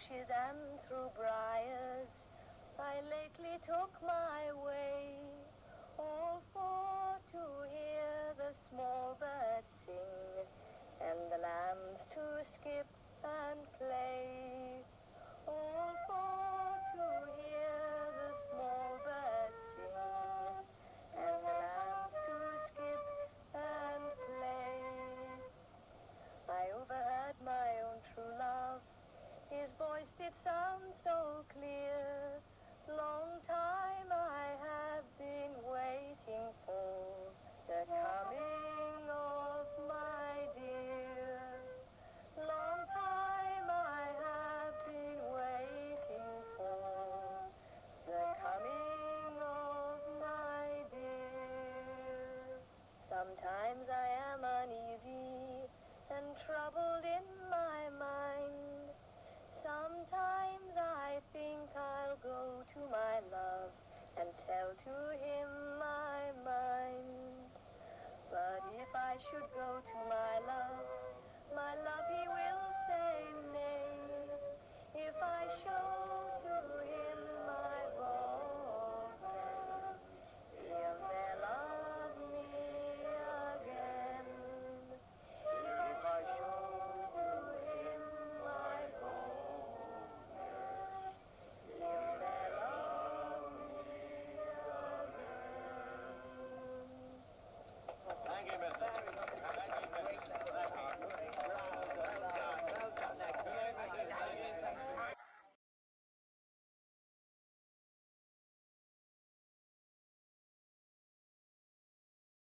bushes and through briars, I lately took my way, all for to hear the small birds sing, and the lambs to skip and play. All for to hear the small birds sing, and the lambs to skip and play. I overheard my own true love, his voice did sound so clear. Long time I have been waiting for the coming of my dear. Long time I have been waiting for the coming of my dear. Sometimes I am uneasy and troubled in my mind. Sometimes I think I'll go to my love and tell to him my mind. But if I should go to my love he will say nay. If I show